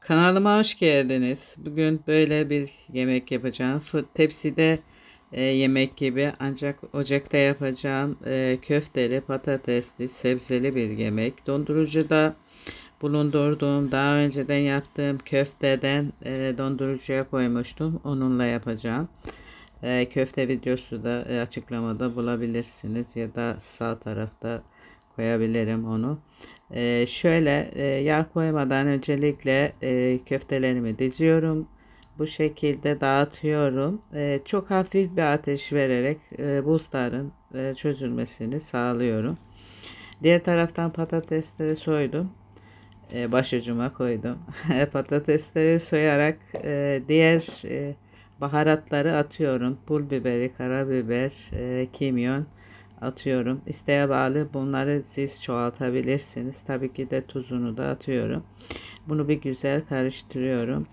Kanalıma hoş geldiniz. Bugün böyle bir yemek yapacağım. Tepside yemek gibi ancak ocakta yapacağım köfteli, patatesli, sebzeli bir yemek. Dondurucuda bulundurduğum, daha önceden yaptığım köfteden dondurucuya koymuştum. Onunla yapacağım. Köfte videosu da açıklamada bulabilirsiniz ya da sağ tarafta koyabilirim onu. Şöyle yağ koymadan öncelikle köftelerimi diziyorum. Bu şekilde dağıtıyorum. Çok hafif bir ateş vererek buzların çözülmesini sağlıyorum. Diğer taraftan patatesleri soydum. Başucuma koydum. Patatesleri soyarak diğer baharatları atıyorum. Pul biberi, karabiber, kimyon atıyorum. İsteğe bağlı bunları siz çoğaltabilirsiniz. Tabii ki de tuzunu da atıyorum. Bunu bir güzel karıştırıyorum.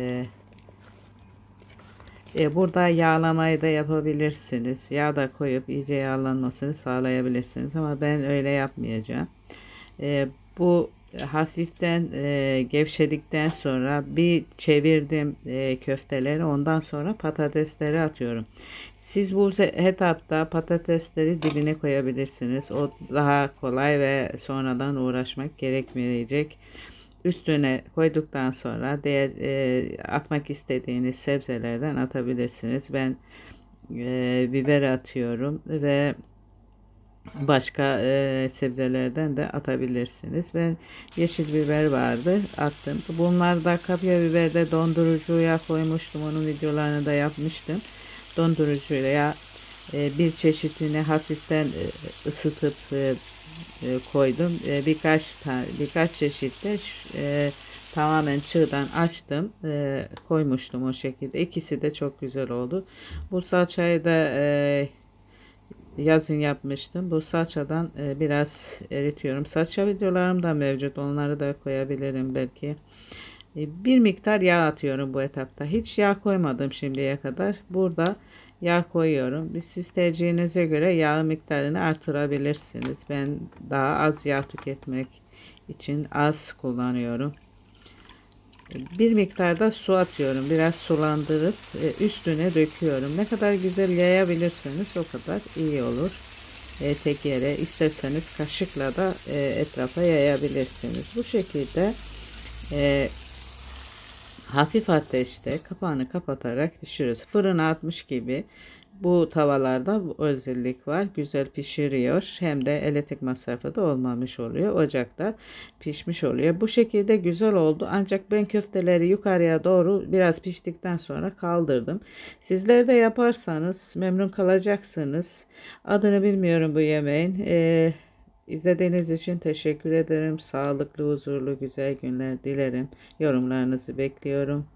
Burada yağlamayı da yapabilirsiniz. Yağ da koyup iyice yağlanmasını sağlayabilirsiniz. Ama ben öyle yapmayacağım. Bu hafiften gevşedikten sonra bir çevirdim köfteleri. Ondan sonra patatesleri atıyorum. Siz bu etapta patatesleri dibine koyabilirsiniz. O daha kolay ve sonradan uğraşmak gerekmeyecek. Üstüne koyduktan sonra diğer atmak istediğiniz sebzelerden atabilirsiniz. Ben biber atıyorum ve başka sebzelerden de atabilirsiniz. Ben yeşil biber vardı, attım. Bunlar da kapya biber de dondurucuya koymuştum. Onun videolarını da yapmıştım. Dondurucuya bir çeşitini hafiften ısıtıp koydum. Birkaç çeşitte tamamen çığdan açtım. Koymuştum o şekilde. İkisi de çok güzel oldu. Bu salçayı da yazın yapmıştım. Bu salçadan biraz eritiyorum. Salça videolarım da mevcut. Onları da koyabilirim belki. Bir miktar yağ atıyorum bu etapta. Hiç yağ koymadım şimdiye kadar. Burada yağ koyuyorum. Siz tercihinize göre yağ miktarını artırabilirsiniz. Ben daha az yağ tüketmek için az kullanıyorum. Bir miktar da su atıyorum. Biraz sulandırıp üstüne döküyorum. Ne kadar güzel yayabilirseniz o kadar iyi olur. Tek yere isterseniz kaşıkla da etrafa yayabilirsiniz. Bu şekilde e, hafif ateşte kapağını kapatarak pişiriyoruz. Fırına atmış gibi bu tavalarda bu özellik var. Güzel pişiriyor. Hem de elektrik masrafı da olmamış oluyor. Ocakta pişmiş oluyor. Bu şekilde güzel oldu. Ancak ben köfteleri yukarıya doğru biraz piştikten sonra kaldırdım. Sizler de yaparsanız memnun kalacaksınız. Adını bilmiyorum bu yemeğin. İzlediğiniz için teşekkür ederim. Sağlıklı, huzurlu, güzel günler dilerim. Yorumlarınızı bekliyorum.